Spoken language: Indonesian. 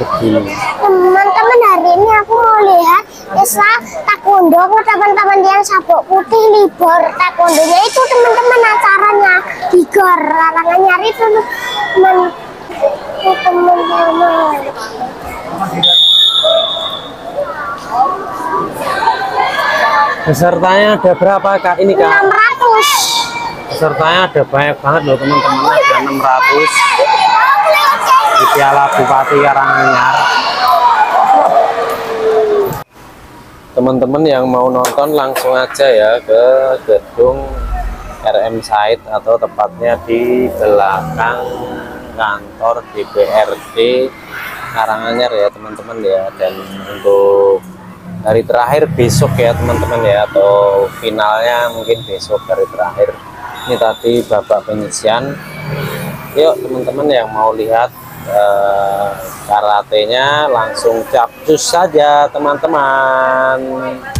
begini. Teman-teman, hari ini aku mau lihat Isla taekwondo ke teman-teman yang sabuk putih libur taekwondonya itu teman-teman, acaranya di Gor Larangan Nyari teman-teman. Pesertanya ada berapa Kak ini Kak? 600. Pesertanya ada banyak banget loh teman-teman, ada 600 di Piala Bupati Karanganyar. Teman-teman yang mau nonton langsung aja ya ke gedung RM Said atau tepatnya di belakang kantor DPRD Karanganyar ya teman-teman ya. Dan untuk hari terakhir besok ya teman-teman ya, atau finalnya mungkin besok hari terakhir. Ini tadi babak penyisian. Yuk teman-teman yang mau lihat karatenya langsung capcus saja teman-teman.